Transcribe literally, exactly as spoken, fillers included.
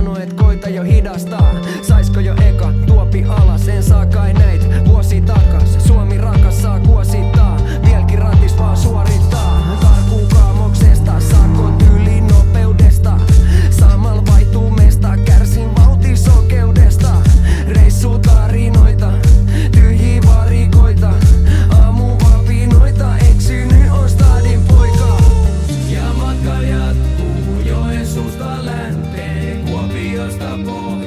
sano et koita jo hidastaa. Saisko jo eka tuopi alas, en saa kai näit vuosi takas. Suomi rakas saa kuosittaa, vieläkin ratis vaan suorittaa. Karkuu kaamoksesta, sakot yli nopeudesta. Samalla vaihtuu mesta, kärsin vauhtisokeudesta. Reissutarinoita, tyhjiä varikoita. Aamuvapinoita, eksynyt on stadin poika. Ja matka jatkuu Joensuusta länteen, Kuopiosta pohjoiseen.